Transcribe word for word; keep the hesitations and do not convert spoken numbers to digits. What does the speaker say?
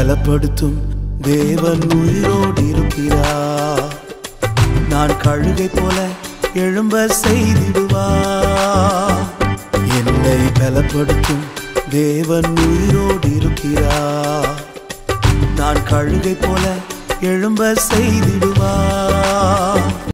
பலப்படுத்தும் தேவன் உயிரோடு இருக்கிறார். நான் கழுகை போல எழும்ப செய்திடுவார். என்னை பலப்படுத்தும் தேவன் உயிரோடு இருக்கிறார். நான் கழுகை போல எழும்ப செய்திடுவார்.